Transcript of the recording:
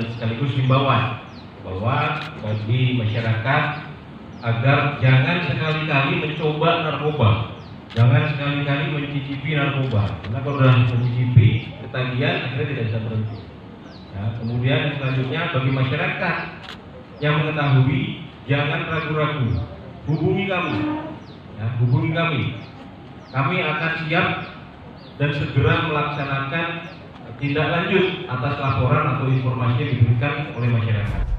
sekaligus himbauan bahwa bagi masyarakat agar jangan sekali-kali mencoba narkoba, jangan sekali-kali mencicipi narkoba, karena kalau sudah mencicipi ketagihan akhirnya tidak bisa berhenti. Ya, kemudian yang selanjutnya bagi masyarakat yang mengetahui, jangan ragu-ragu, hubungi kami, ya, hubungi kami. Kami akan siap dan segera melaksanakan tindak lanjut atas laporan atau informasi yang diberikan oleh masyarakat.